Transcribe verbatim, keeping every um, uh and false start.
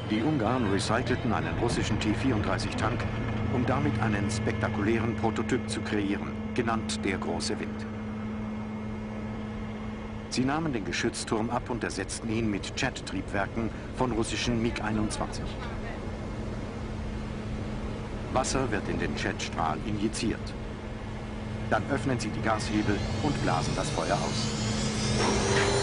Die Ungarn recycelten einen russischen T vierunddreißig Tank, um damit einen spektakulären Prototyp zu kreieren, genannt der Große Wind. Sie nahmen den Geschützturm ab und ersetzten ihn mit Jet-Triebwerken von russischen MiG einundzwanzig. Wasser wird in den Jetstrahl injiziert. Dann öffnen sie die Gashebel und blasen das Feuer aus.